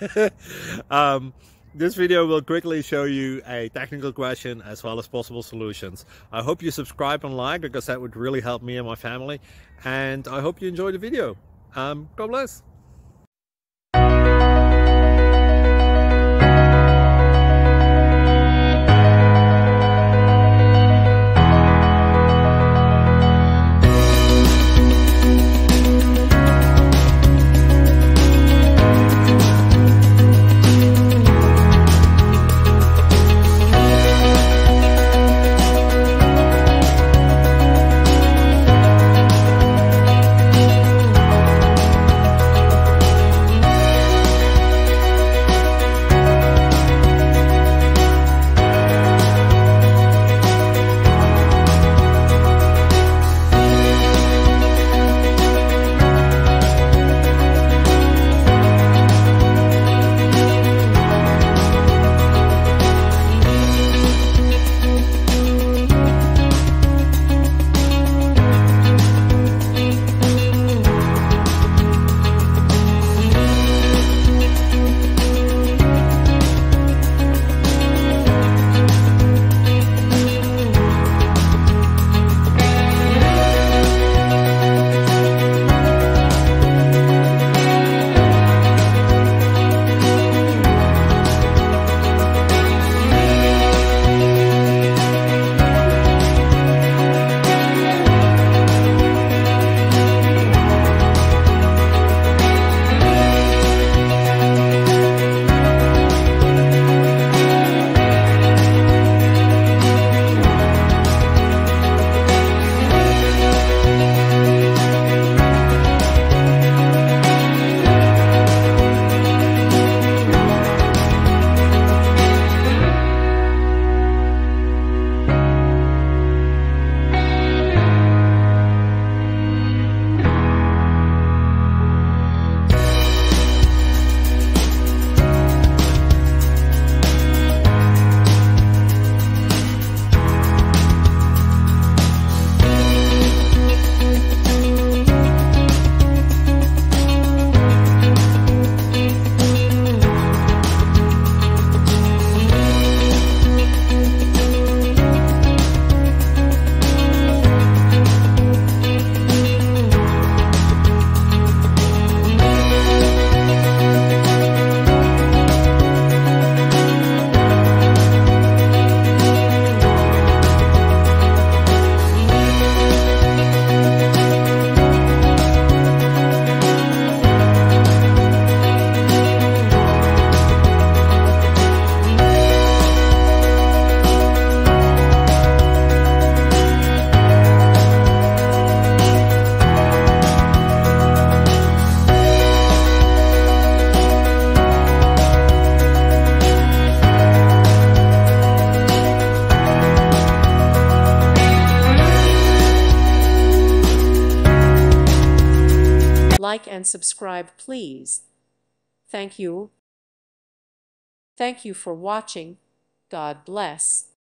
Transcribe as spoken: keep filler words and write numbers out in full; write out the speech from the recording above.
um, this video will quickly show you a technical question as well as possible solutions. I hope you subscribe and like, because that would really help me and my family. And I hope you enjoy the video. Um, God bless. Like and subscribe, please. Thank you. Thank you for watching. God bless.